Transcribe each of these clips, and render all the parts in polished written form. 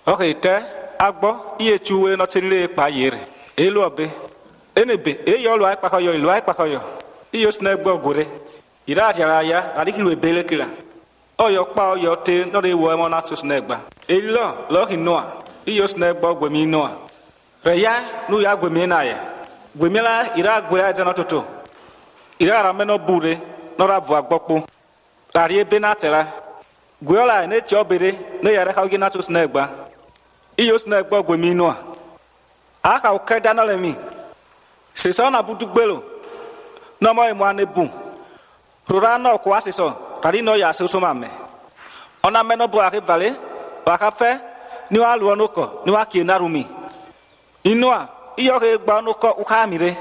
Okay, te agbo iye chuwe no tile pa yere. Elu obe. Enebe e yo lo akpakoyo. Iyo sne gbo gore. Ira ajara ya na dikilu ebele kila. Oyo pa oyo te no de wo mo na so sne gba. Elo lo ki noa. Iyo sne gbo gwemi noa. Re ya nu ya gwemi na ya. Gwemi la ira gwera je no toto. Ira ra me no bure no ra vu agbopo. Rari ebe na tela. Gwela ne chobere ne yare ka gina to sne gba. Iyo sne gbo gwemi noa. Aka o keda na le mi. Se so na budu gbelo. No mo imo anebu. Rora no kwa se so. Tari no ya se so mame. Ona me no bo ake vale. Wa ka fe ni wa lu onoko ni wa ki na rumi. Inua iyo ke gba onoko uka mire.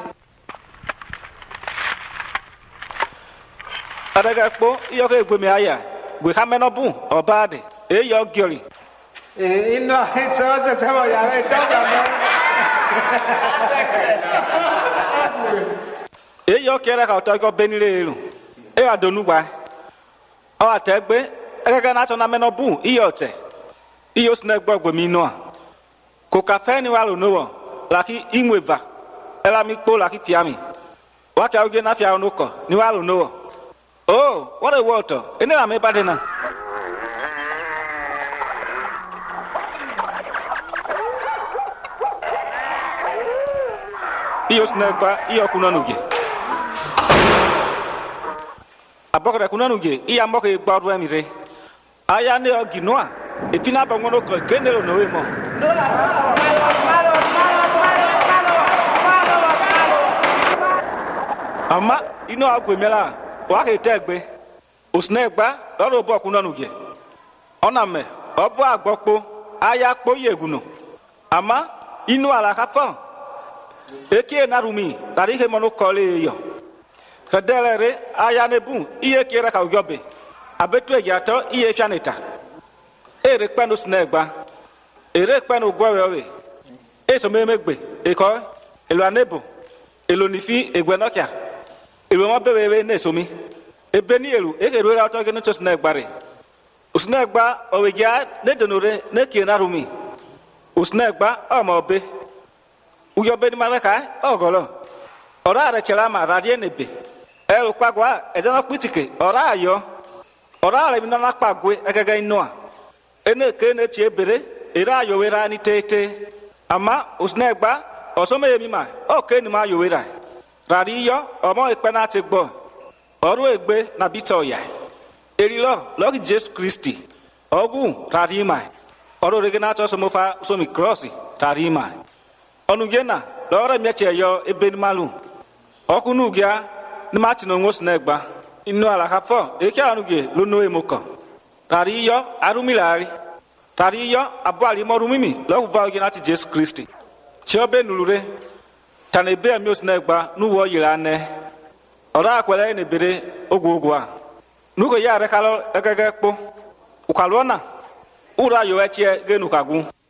Adaga po iyo ke gbe mi aya. Gbe ka me no bu obade. E yo giori. Inua so ya re to ga me. Eyo kere ka oto go benire elu. E wa donu gba. O ategbe egege na to na meno bu iyo te. Iyo sne gbogbo mi no. Ko ka fe ni wa lo no laki inweva. Ela mi po laki fiami. Wa ka oge na fia onuko ni wa lo no. Oh, what a water. Ene la me badena. Iyo sne gba iyo kunanuge. Abokre kunanuge iya mboke gbaru emire aya ne oginoa epina bangono ko kenelo no emo ama ino agwemela wa ke tegbe osne gba loro bo kunanuge ona me obo agbopo aya po yeguno ama ino ala kafa eke na rumi tari he mono kole yo Kadelere aya nebu iye kere ka ugobe abetu ejato iye fianeta ere penu snegba ere penu gwewe eso memegbe eko elo anebo elo nifi egbenokia elo mo bewewe na esomi ebe ni elu ekere ra to genu to snegbare usnegba oweja ne donore ne kiena rumi usnegba omobe ugobe ni maraka ogolo ora re chela ma radie nebe elu kwagwa ejana kwitike ora ayo ora le mina na kwagwe egege inoa ene ke ne chi ebere era ayo wera ni tete ama usnegba osome yemi ma o ke ni ma ayo wera rari yo omo ipe na ti gbo oru egbe na bito ya erilo lo Jesus Christi ogu rari ma oru rege na to somo fa somi cross rari ma onugena lo re mieche yo ebe ni malu okunu gia ni mati no ngos negba inu ala kafo eke anuge lo no emoko tari yo arumilari tari yo abali morumimi lo va oge nati Jesus Christ chobe nulure tanebe amios negba nu wo yirane ora akwele ne bere ogwogwa nugo ya rekalo egege po ukalona ura yo eche genu kagu